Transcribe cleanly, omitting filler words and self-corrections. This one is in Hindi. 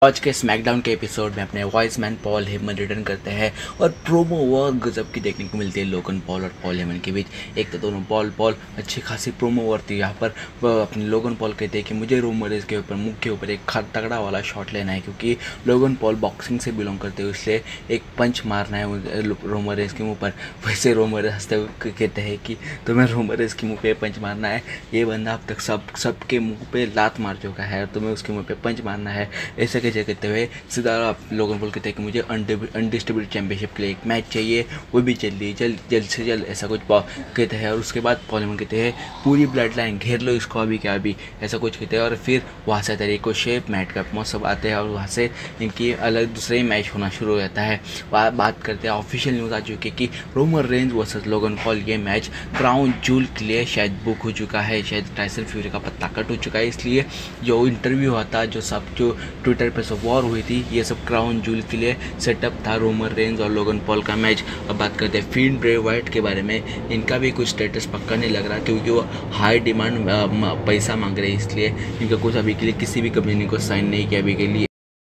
आज के स्मैकडाउन के एपिसोड में अपने voice man Paul Heyman return करते हैं और प्रोमो वॉर गजब की देखने को मिलती है लोगन पॉल और पॉल हेमन के बीच। एक तो दोनों पॉल अच्छी खासी प्रोमो वॉर थी। यहाँ पर अपने लोगन पॉल कहते हैं कि मुझे रोमरेज के ऊपर मुख के ऊपर एक तगड़ा वाला शॉट लेना है, क्योंकि लोगन पॉल बॉक्सिंग से बिलोंग करते हैं, इसलिए एक पंच मारना है रोमरेज के मुँह पर। वैसे रोमरेज हंसते हुए कहते हैं कि तुम्हें रोमरेज के मुँह पे पंच मारना है, ये बंदा अब तक सबके मुँह पे लात मार चुका है और तुम्हें उसके मुँह पे पंच मारना है। ऐसे कहते हुए सीधा लोगन पॉल कहते हैं कि मुझे अनडिस्ट्रीब्यूटेड चैंपियनशिप के लिए एक मैच चाहिए, वो भी जल्द से जल्द, ऐसा कुछ कहते हैं। और उसके बाद पॉल हेमन कहते हैं पूरी ब्लड लाइन घेर लो इसको अभी क्या अभी, ऐसा कुछ कहते हैं। और फिर वहाँ से तरीको शेप मैट का मौसम आते हैं और वहाँ से इनकी अलग दूसरे मैच होना शुरू हो जाता है। बात करते हैं ऑफिशियल न्यूज़ आ चुकी है कि Roman Reigns versus Logan Paul ये मैच क्राउन जूल के लिए शायद बुक हो चुका है, शायद टाइसन फ्यूरी का पत्ता कट हो चुका है। इसलिए जो इंटरव्यू होता जो ट्विटर पर सब वॉर हुई थी, ये सब क्राउन जूल के लिए सेटअप था, रोमन रेंज और लोगन पॉल का मैच। अब बात करते हैं फिन ब्रे वाइट के बारे में। इनका भी कुछ स्टेटस पक्का नहीं लग रहा, क्योंकि वो हाई डिमांड पैसा मांग रहे हैं, इसलिए इनका कुछ अभी के लिए किसी भी कंपनी को साइन नहीं किया अभी के लिए।